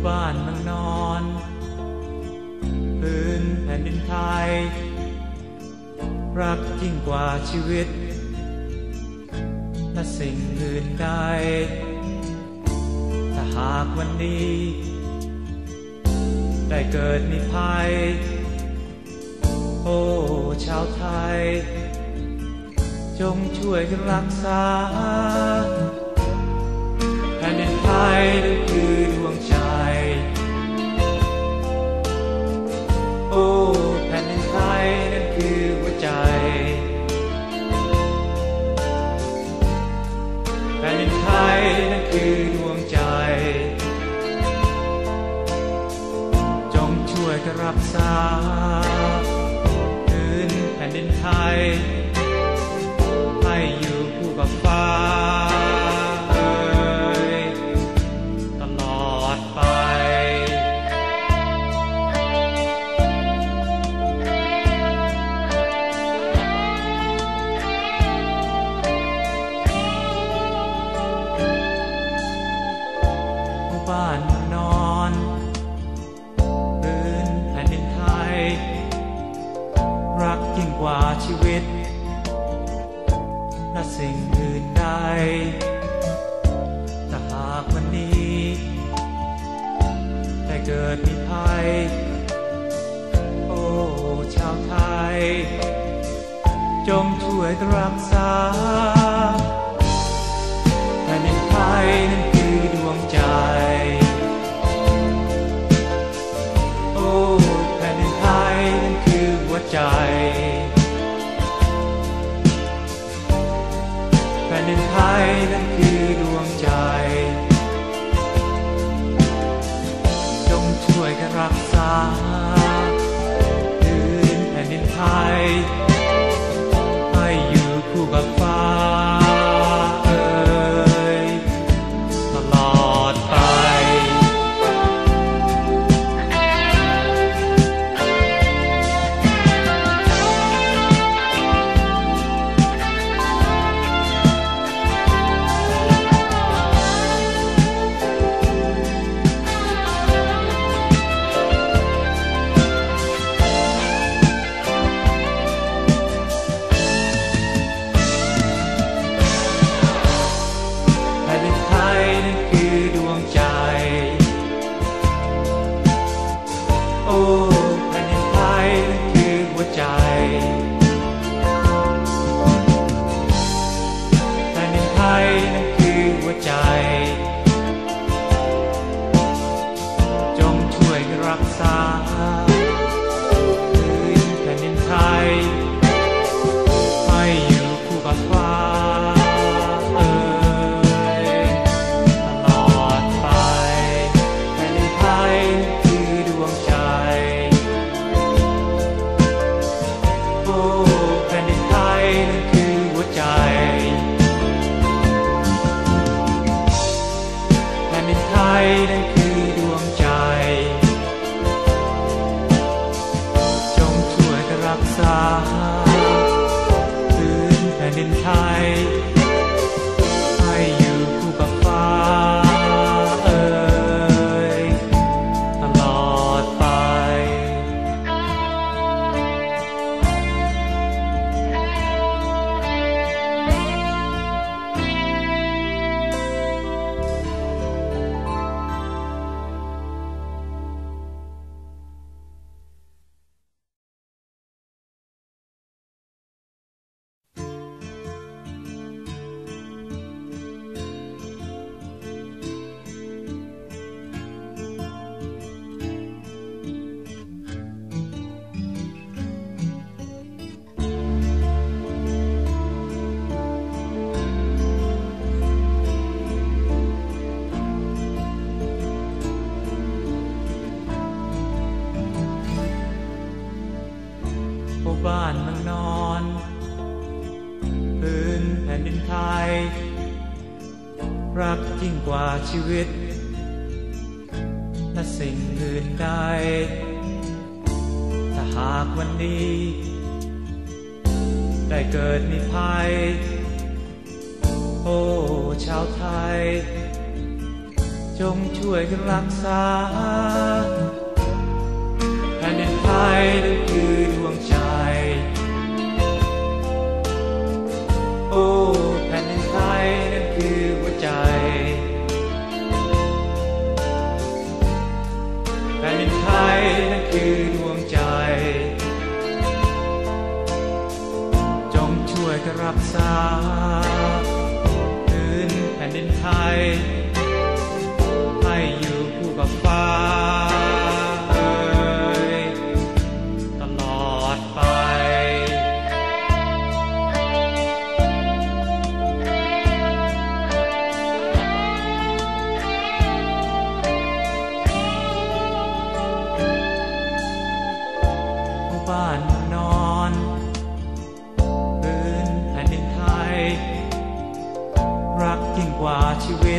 บ้านเมืองนอนพื้นแผ่นดินไทยรักยิ่งกว่าชีวิตและสิ่งอื่นใดถ้าหากวันนี้ได้เกิดมีภัยโอ้ชาวไทยจงช่วยกันรักษาแผ่นดินไทยนั่นคือดวงใจโอ้แผ่นดินไทยนั่นคือหัวใจแผ่นดินไทยนั่นคือดวงใจจงช่วยกันรักษาพื้นแผ่นดินไทยให้อยู่คู่กับฟ้าตลอดไปบ้านนอนพื้นแผ่นดินไทยรักยิ่งกว่าชีวิตและสิ่งอื่นใดถ้าหากวันนี้ได้เกิดมีภัยโอ้ชาวไทยจงช่วยกันรักษาแผ่นดินไทยนั่นคือดวงใจโอ้แผ่นดินไทยนั่นคือหัวใจแผ่นดินไทยนั่นคือดวงใจจงช่วยกันรักษาพื้นแผ่นดินไทยให้อยู่คู่กับฟ้าตลอดไปโอ้แผ่นดินไทยนั่นคือหัวใจแผ่นดินไทยนั่นคือหัวใจจงช่วยรักษาพื้นแผ่นดินไทยให้อยู่คู่กับฟ้านั่นคือดวงใจจงช่วยกันรักษาพื้นแผ่นดินไทยให้อยู่คู่กับฟ้าตลอดไปบ้านเมืองนอนพื้นแผ่นดินไทยรักยิ่งกว่าชีวิตและสิ่งอื่นใดถ้าหากวันนี้ได้เกิดมีภัยโอ้ชาวไทยจงช่วยกันรักษาแผ่นดินไทยนั่นคือดวงใจโอ้แผ่นดินไทยนั่นคือหัวใจแผ่นดินไทยนั่นคือดวงใจจงช่วยกันรักษาพื้นแผ่นดินไทยให้อยู่คู่กับฟ้าตลอดไปบ้านนอนพื้นแผ่นดินไทยรักยิ่งกว่าชีวิต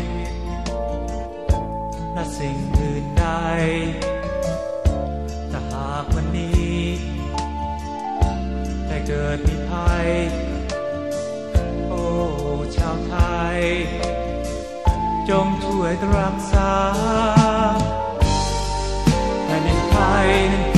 และสิ่งอื่นใดถ้าหากวันนี้ได้เกิดมีภัยโอ้ชาวไทยจงช่วยรักษาแผ่นดินไทยนั้น